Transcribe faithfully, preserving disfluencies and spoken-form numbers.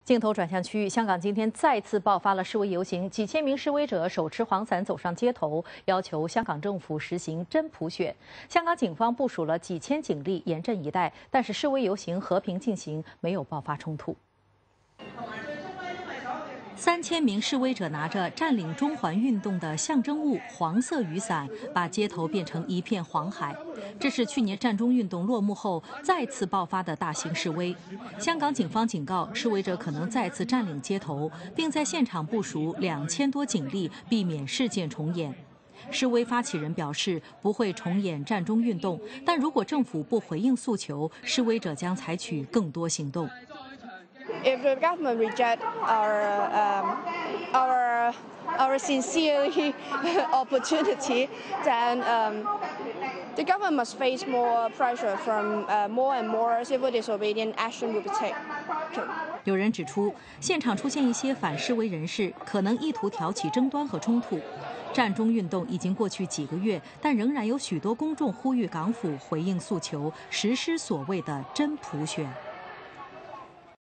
镜头转向区域，香港今天再次爆发了示威游行，几千名示威者手持黄伞走上街头，要求香港政府实行真普选。香港警方部署了几千警力严阵以待，但是示威游行和平进行，没有爆发冲突。三千名示威者拿着占领中环运动的象征物黄色雨伞，把街头变成一片黄海。这是去年占中运动落幕后再次爆发的大型示威。香港警方警告示威者可能再次占领街头，并在现场部署两千多警力，避免事件重演。示威发起人表示不会重演占中运动，但如果政府不回应诉求，示威者将采取更多行动。 If the government reject our um, our our sincere opportunity, then um, the government must face more pressure from uh, more and more civil disobedient action will be taken. 有人指出，现场出现一些反示威人士，可能意图挑起争端和冲突。占中运动已经过去几个月，但仍然有许多公众呼吁港府回应诉求，实施所谓的真普选。